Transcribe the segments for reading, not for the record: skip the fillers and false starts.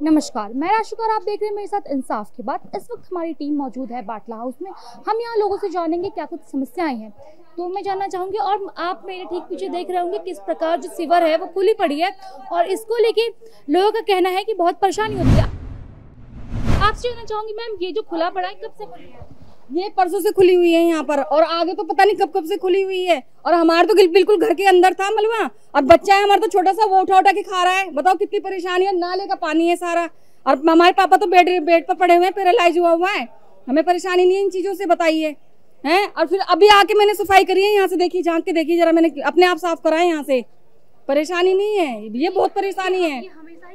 नमस्कार, मैं राशिका और आप देख रहे हैं मेरे साथ इंसाफ की बात। इस वक्त हमारी टीम मौजूद है बाटला हाउस में। हम यहाँ लोगों से जानेंगे क्या कुछ समस्याएं हैं, तो मैं जानना चाहूंगी। और आप मेरे ठीक पीछे देख रहे होंगे किस प्रकार जो सीवर है वो खुली पड़ी है और इसको लेके लोगों का कहना है कि बहुत परेशानी होती है। आपसे जानना चाहूंगी मैम, ये जो खुला पड़ा है कब से खुली है? ये परसों से खुली हुई है यहाँ पर, और आगे तो पता नहीं कब कब से खुली हुई है। और हमारे तो बिल्कुल घर के अंदर था मलबा, और बच्चा है हमारा तो छोटा सा, वो उठा उठा के खा रहा है। बताओ कितनी परेशानी है। नाले का पानी है सारा, और हमारे पापा तो बेड पर पड़े हुए हैं, पैरालाइज हुआ है। हमें परेशानी नहीं है इन चीजों से, बताइए हैं। और फिर अभी आके मैंने सफाई करी है यहाँ से, देखिए झांक के देखिए जरा, मैंने अपने आप साफ करा है यहाँ से। परेशानी नहीं है, ये बहुत परेशानी है।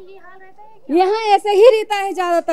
यहाँ ऐसे ही रहता है,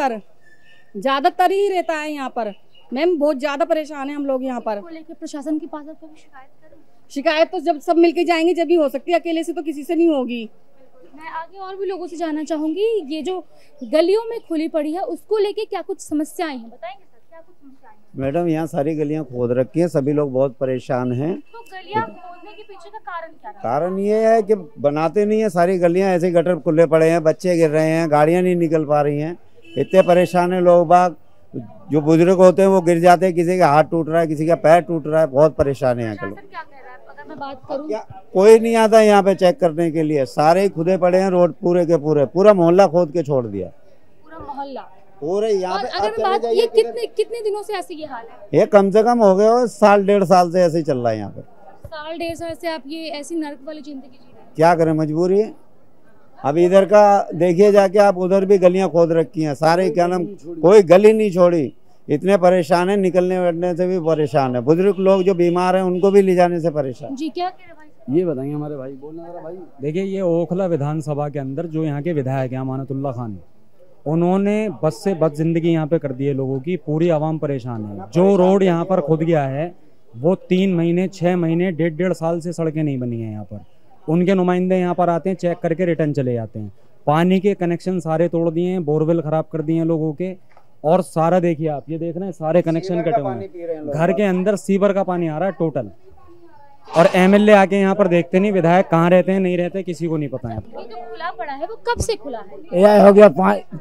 ज्यादातर ही रहता है यहाँ पर। मैम बहुत ज्यादा परेशान है हम लोग यहाँ पर। प्रशासन के पास कभी शिकायत तो जब सब मिलके जाएंगे जब भी हो सकती है, अकेले से तो किसी से नहीं होगी। मैं आगे और भी लोगों से जानना चाहूंगी, ये जो गलियों में खुली पड़ी है उसको लेके क्या कुछ समस्याएं हैं, बताएंगे सर क्या कुछ समस्याएं हैं? मैडम यहाँ सारी गलियाँ खोद रखी हैं, सभी लोग बहुत परेशान हैं। तो गलियाँ खोदने के पीछे का कारण क्या है? कारण ये है कि बनाते नहीं है, सारी गलियाँ ऐसे गटर खुले पड़े हैं, बच्चे गिर रहे हैं, गाड़ियाँ नहीं निकल पा रही हैं। इतने परेशान है लोग बाग। जो बुजुर्ग होते हैं वो गिर जाते हैं, किसी का हाथ टूट रहा है, किसी का पैर टूट रहा है, बहुत परेशान है यहाँ के लोग। अगर मैं बात करूं, कोई नहीं आता यहाँ पे चेक करने के लिए, सारे खुदे पड़े हैं रोड पूरे के पूरे, पूरा मोहल्ला खोद के छोड़ दिया, पूरा मोहल्ला पूरे यहाँ पे। अगर मैं बात, ये कितने दिनों से ऐसे ये हाल है? ये कम से कम हो गए साल डेढ़ साल से ऐसे ही चल रहा है यहाँ पे। साल डेढ़ साल से आप ये ऐसी नर्क वाली जिंदगी जी रहे हैं? क्या करें, मजबूरी है। अब इधर का देखिए जाके आप, उधर भी गलियां खोद रखी हैं सारे, क्या नाम, कोई गली नहीं छोड़ी। इतने परेशान है, निकलने बैठने से भी परेशान है। बुजुर्ग लोग जो बीमार हैं उनको भी ले जाने से परेशान। जी क्या कह रहे भाई? ये बताएंगे हमारे भाई, बोलना जरा भाई। देखिए ये ओखला विधानसभा के अंदर जो यहाँ के विधायक हैं अमानतुल्लाह खान, उन्होंने बस से बस जिंदगी यहाँ पे कर दी है लोगों की। पूरी आवाम परेशान है। जो रोड यहाँ पर खुद गया है वो 3 महीने 6 महीने डेढ़ साल से सड़कें नहीं बनी है यहाँ पर। उनके नुमाइंदे यहाँ पर आते हैं, चेक करके रिटर्न चले जाते हैं। पानी के कनेक्शन सारे तोड़ दिए हैं, बोरवेल खराब कर दिए हैं लोगों के। और सारा देखिए आप, ये देख रहे हैं सारे कनेक्शन कटे हुए हैं। घर के अंदर सीवर का पानी आ रहा है टोटल। और एमएलए आके यहाँ पर देखते नहीं, विधायक कहाँ रहते हैं नहीं रहते किसी को नहीं पता है। ये जो खुला पड़ा है वो कब से खुला है? यह हो गया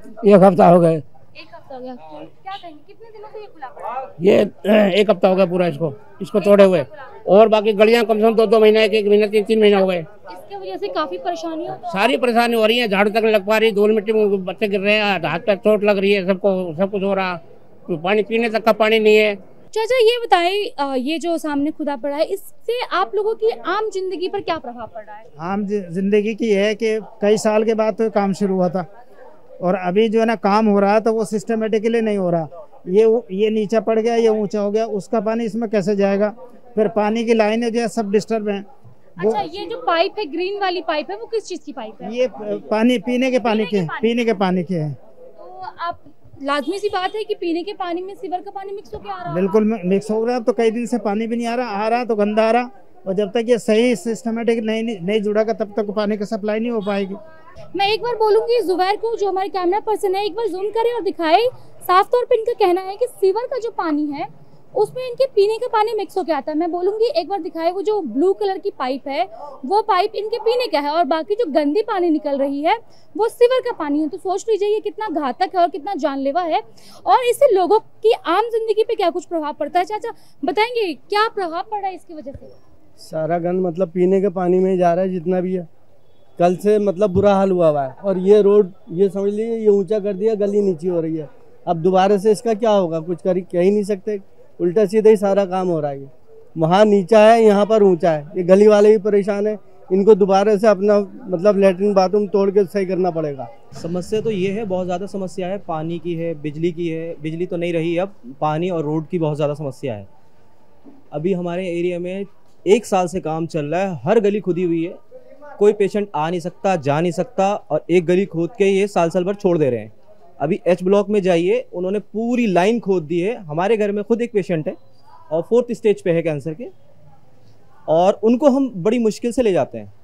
1 हफ्ता हो गए। 1 हफ्ता हो गया। क्या कहेंगे, कितने दिनों से ये खुला पड़ा है? ये 1 हफ्ता हो गया पूरा इसको तोड़े हुए। और बाकी गलियां कम से कम 2 महीने, 1 महीना, 3 महीना हो गए। इसके वजह से काफी परेशानी हो, सारी परेशानी हो रही है। झाड़ू तक नहीं लग पा रही, धूल मिट्टी में बच्चे गिर रहे हैं, हाथ पैर चोट लग रही है, सबको सब कुछ हो रहा। तो पानी पीने तक का पानी नहीं है। चाचा ये बताएं, ये जो सामने खुदा पड़ा है इससे आप लोगों की आम जिंदगी पर क्या प्रभाव पड़ रहा है? आम जिंदगी की है कि कई साल के बाद तो काम शुरू हुआ था, और अभी जो है ना काम हो रहा है तो वो सिस्टमेटिकली नहीं हो रहा। ये नीचे पड़ गया, ये ऊंचा हो गया, उसका पानी इसमें कैसे जाएगा? फिर पानी की लाइनें जो है सब डिस्टर्ब हैं। अच्छा, ये जो पाइप है, ग्रीन वाली पाइप है, वो किस चीज की पाइप है? ये पानी पीने के पानी के है। तो आप, लाजमी सी बात है कि पीने के पानी में सीवर का पानी मिक्स होकर आ रहा है। बिल्कुल मिक्स हो रहा है। तो कई दिन से पानी भी नहीं आ रहा तो गंदा आ रहा। और जब तक ये सही सिस्टमेटिक नहीं जुड़ेगा तब तक पानी की सप्लाई नहीं हो पाएगी। मैं एक बार बोलूंगी जुबैर को, जो हमारे कैमरा पर्सन है, एक बार जूम करे और दिखाए। साफ तौर पे इनका कहना है कि सीवर का जो पानी है उसमें इनके पीने का पानी मिक्स होकर आता है। मैं बोलूंगी एक बार दिखाए, वो जो ब्लू कलर की पाइप है वो पाइप इनके पीने का है, और बाकी जो गंदी पानी निकल रही है वो सीवर का पानी है। तो सोच लीजिए ये कितना घातक है और कितना जानलेवा है, और इससे लोगों की आम जिंदगी पे क्या कुछ प्रभाव पड़ता है। चाचा बताएंगे क्या प्रभाव पड़ रहा है इसकी वजह से? सारा गंद मतलब पीने के पानी में ही जा रहा है जितना भी है। कल से मतलब बुरा हाल हुआ है। और ये रोड, ये समझ लीजिए ये ऊंचा कर दिया, गली नीची हो रही है। अब दोबारा से इसका क्या होगा, कुछ कह ही नहीं सकते। उल्टा सीधा ही सारा काम हो रहा है। वहाँ नीचा है, यहाँ पर ऊंचा है। ये गली वाले भी परेशान है, इनको दोबारा से अपना मतलब लेटरिन बाथरूम तोड़ के सही करना पड़ेगा। समस्या तो ये है, बहुत ज़्यादा समस्या है। पानी की है, बिजली की है। बिजली तो नहीं रही अब, पानी और रोड की बहुत ज़्यादा समस्या है। अभी हमारे एरिया में 1 साल से काम चल रहा है, हर गली खुदी हुई है। कोई पेशेंट आ नहीं सकता, जा नहीं सकता, और एक गली खोद के ये साल भर छोड़ दे रहे हैं। अभी H ब्लॉक में जाइए, उन्होंने पूरी लाइन खोद दी है। हमारे घर में खुद एक पेशेंट है और 4th स्टेज पे है कैंसर के, और उनको हम बड़ी मुश्किल से ले जाते हैं।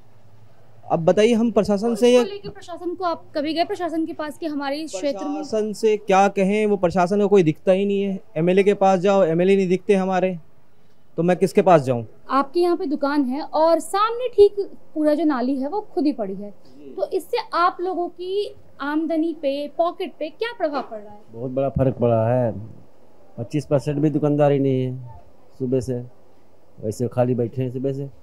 अब बताइए हम प्रशासन से, प्रशासन को आप कभी गए प्रशासन के पास कि हमारे क्षेत्र में? प्रशासन से क्या कहें, वो प्रशासन को कोई दिखता ही नहीं है। एमएलए के पास जाओ, एमएलए नहीं दिखते हमारे, तो मैं किसके पास जाऊं? आपके यहाँ पे दुकान है और सामने ठीक पूरा जो नाली है वो खुद ही पड़ी है। तो इससे आप लोगों की आमदनी पे, पॉकेट पे क्या प्रभाव पड़ रहा है? बहुत बड़ा फर्क पड़ा है। 25% भी दुकानदारी नहीं है सुबह से, वैसे खाली बैठे हैं सुबह से।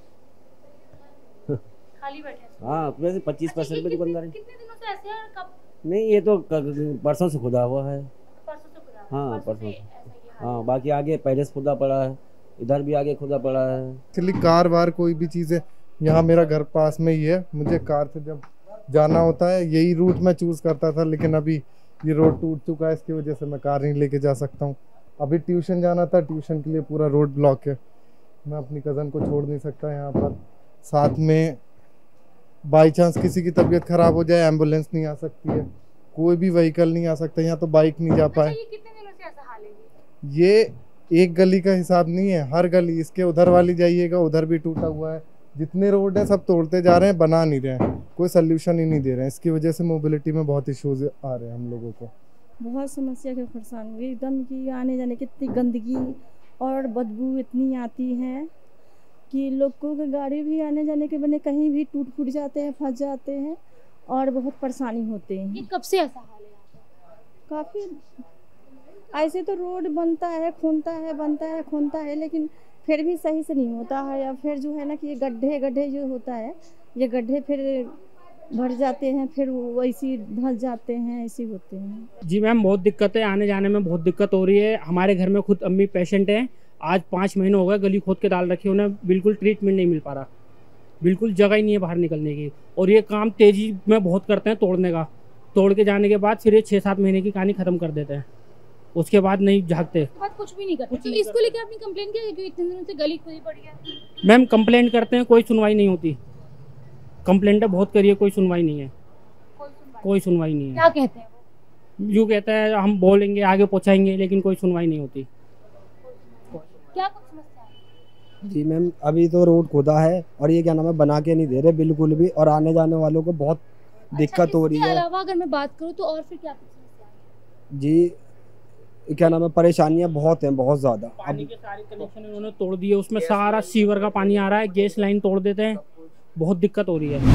खाली बैठे? हाँ, सुबह से 25% भी दुकानदारी कितने दिनों से ऐसे है? कब? नहीं, ये तो परसों से खुदा हुआ है। परसों से खुदा? हाँ, परसों परसों से ऐसा ही हाल हाँ, बाकी आगे पहले से खुदा पड़ा है, इधर भी आगे खुदा पड़ा है। एक्चुअली कार वार कोई भी चीज़ है, यहाँ मेरा घर पास में ही है, मुझे कार से जब जाना होता है यही रूट मैं चूज़ करता था, लेकिन अभी ये रोड टूट चुका है, इसकी वजह से मैं कार नहीं लेके जा सकता हूँ। अभी ट्यूशन जाना था, ट्यूशन के लिए पूरा रोड ब्लॉक है, मैं अपनी कज़न को छोड़ नहीं सकता यहाँ पर। साथ में बाई चांस किसी की तबीयत ख़राब हो जाए, एम्बुलेंस नहीं आ सकती है, कोई भी व्हीकल नहीं आ सकता, यहाँ तो बाइक नहीं जा पाए। ये कितने दिनों से ऐसा हाल है? ये एक गली का हिसाब नहीं है, हर गली, इसके उधर वाली जाइएगा उधर भी टूटा हुआ है, जितने रोड है सब तोड़ते जा रहे हैं, बना नहीं रहे हैं, कोई सल्यूशन ही नहीं दे रहे हैं। इसकी वजह से मोबिलिटी में बहुत इश्यूज आ रहे हैं हम लोगों को। बहुत समस्या के परेशान हुई, एकदम की आने जाने की इतनी गंदगी और बदबू इतनी आती है कि लोगों की गाड़ी भी आने जाने के बने कहीं भी टूट फूट जाते हैं, फंस जाते हैं और बहुत परेशानी होते हैं। ये कब से ऐसा हाल है यहाँ पे? काफ़ी ऐसे तो रोड बनता है, खूनता है, बनता है, खूनता है, लेकिन फिर भी सही से नहीं होता है। या फिर जो है ना कि ये गड्ढे जो होता है, ये गड्ढे फिर भर जाते हैं, फिर वैसी धंस जाते हैं, ऐसे होते हैं। जी मैम, बहुत दिक्कत है, आने जाने में बहुत दिक्कत हो रही है। हमारे घर में खुद अम्मी पेशेंट हैं, आज 5 महीने हो गए गली खोद के डाल रखी, उन्हें बिल्कुल ट्रीटमेंट नहीं मिल पा रहा, बिल्कुल जगह ही नहीं है बाहर निकलने की। और ये काम तेजी में बहुत करते हैं तोड़ने का, तोड़ के जाने के बाद फिर ये 6-7 महीने की कहानी ख़त्म कर देते हैं, उसके बाद नहीं झाँकते, उसके बाद कुछ भी नहीं करते। तो इसको लेकर आपने कंप्लेन किया कि इतने दिनों से गली खुदी पड़ी है? मैम कंप्लेंट करते हैं, कोई सुनवाई नहीं होती। कंप्लेंटें बहुत करिए, कोई सुनवाई नहीं है, कोई सुनवाई नहीं है। क्या कहते हैं वो? यूँ कहता है हम बोलेंगे, आगे पहुँचाएंगे, लेकिन कोई सुनवाई नहीं होती। क्या कुछ समस्या है? जी मैम, अभी तो रोड खोदा है और ये क्या नाम है, बना के नहीं दे रहे बिल्कुल भी, और आने जाने वालों को बहुत दिक्कत हो रही इसके है। अलावा अगर मैं बात करूँ तो और फिर क्या कुछ समस्या है? जी क्या नाम है, परेशानियां बहुत हैं, बहुत ज़्यादा। पानी के सारे कनेक्शन इन्होंने तोड़ दिए, उसमें सारा सीवर का पानी आ रहा है, गैस लाइन तोड़ देते हैं, बहुत दिक्कत हो रही है।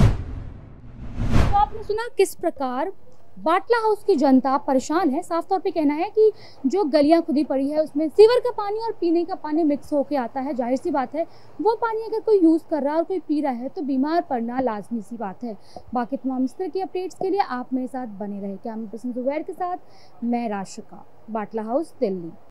तो आपने सुना किस प्रकार बाटला हाउस की जनता परेशान है। साफ तौर पे कहना है कि जो गलियां खुदी पड़ी है उसमें सीवर का पानी और पीने का पानी मिक्स होके आता है। जाहिर सी बात है वो पानी अगर कोई यूज़ कर रहा है और कोई पी रहा है तो बीमार पड़ना लाजमी सी बात है। बाकी तमाम इस तरह की अपडेट्स के लिए आप मेरे साथ बने रहे। कैमरा पर्सन जुबैर के साथ मैं राशिका, बाटला हाउस, दिल्ली।